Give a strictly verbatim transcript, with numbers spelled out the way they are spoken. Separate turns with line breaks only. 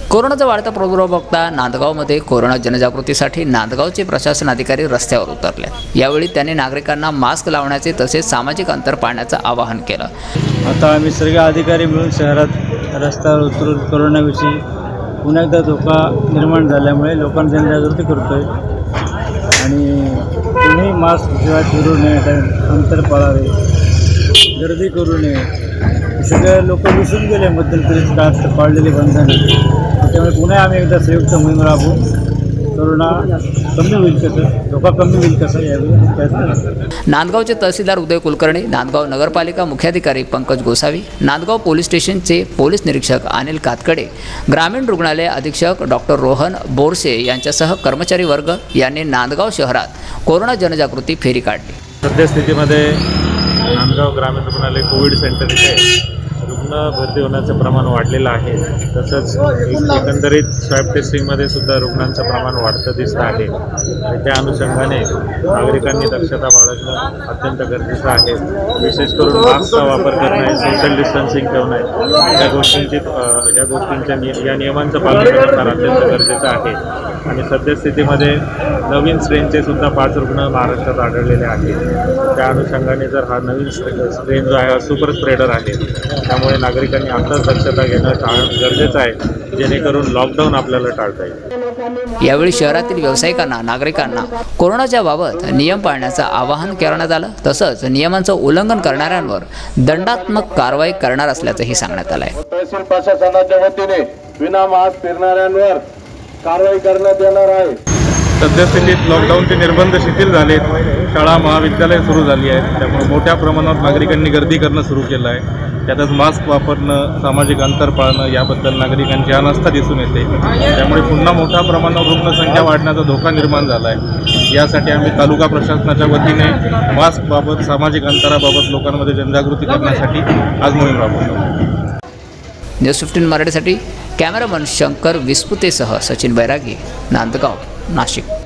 कोरोनाचा वाढता प्रादुर्भाव बघता नांदगावमध्ये कोरोना जनजागृतीसाठी नांदगावचे प्रशासन अधिकारी रस्त्यावर उतरले। यावेळी त्यांनी नागरिकांना मास्क लावण्याचे तसेच सामाजिक अंतर पाळण्याचे आवाहन केलं।
आता आम्ही सर्व अधिकारी मिळून शहरात रस्त्यावर उतरून कोरोनाविषयी पुन्हा एकदा धोका निर्माण झाल्यामुळे लोकांना जनजागृती करतोय आणि कोणी मास्क शिवाय फिरू नये, अंतर पाळावे, गर्दी करू नये। सगळे लोक विसरून गेले मध्यंतरीच काळात पाळलेले बंधनं। त्यामुळे पुन्हा आम्ही एकदा संयुक्त मोहीम राबवून कोरोना कमी होईल कसं, धोका कमी होईल कसं यावेळी प्रयत्न।
नांदगावचे तहसीलदार उदय कुलकर्णी, नांदगाव नगरपालिका मुख्याधिकारी पंकज गोसावी, नांदगाव पोलीस स्टेशनचे पोलीस निरीक्षक अनिल कातकडे, ग्रामीण रुग्णालय अधीक्षक डॉक्टर रोहन बोरसे यांच्यासह कर्मचारी वर्ग यांनी नांदगाव शहरात कोरोना जनजागृती फेरी काढली।
सद्यस्थितीमध्ये नांदगाव ग्रामीण रुग्णालय कोविड सेंटर इथे रुग्ण भरती होण्याचं प्रमाण वाढलेलं आहे। तसंच एकंदरीत स्वॅब टेस्टिंगमध्ये सुद्धा रुग्णांचं प्रमाण वाढतं दिसतं आहे आणि त्या अनुषंगाने नागरिकांनी दक्षता बाळगणं अत्यंत गरजेचं आहे। विशेष करून मास्कचा वापर करणं, सोशल डिस्टन्सिंग ठेवणं, या गोष्टींची या गोष्टींच्या नि या नियमांचं पालन करणं फार अत्यंत गरजेचं आहे। आणि सद्यस्थितीमध्ये नवीन स्ट्रेनचे सुद्धा पाच रुग्ण महाराष्ट्रात आढळलेले आहेत। त्या अनुषंगाने जर हा नवीन स्ट्रेन जो आहे हा सुपर स्प्रेडर आहे, त्यामुळे नागरिकांनी आताच दक्षता घेणं गरजेचं आहे, जेणेकरून लॉकडाऊन आपल्याला टाळता येईल।
यावेळी शहरातील व्यावसायिकांना नागरिकांना कोरोनाच्या बाबत नियम पाळण्याचं आवाहन करण्यात आलं। तसंच नियमांचं उल्लंघन करणाऱ्यांवर दंडात्मक कारवाई करणार असल्याचंही सांगण्यात आलं आहे।
तहसील प्रशासनाच्या वतीने विना मास्क फिरणाऱ्यांवर कारवाई करण्यात येणार आहे।
सद्यस्थितीत लॉकडाऊनचे निर्बंध शिथिल झालेत, शाळा महाविद्यालय सुरू झाली आहेत, त्यामुळे मोठ्या प्रमाणात नागरिकांनी गर्दी करणं सुरू केलं आहे। त्यातच मास्क वापरणं, सामाजिक अंतर पाळणं याबद्दल नागरिकांची अनास्था दिसून येते। त्यामुळे पुन्हा मोठ्या प्रमाणावर रुग्णसंख्या वाढण्याचा धोका निर्माण झाला आहे। यासाठी आम्ही तालुका प्रशासनाच्या वतीने मास्कबाबत, सामाजिक अंतराबाबत लोकांमध्ये जनजागृती करण्यासाठी आज मोहीम राबवतो।
न्यूज फिफ्टीन मराठीसाठी कॅमेरामन शंकर विस्पुतेसह सचिन बैरागी, नांदगाव, नाशिक।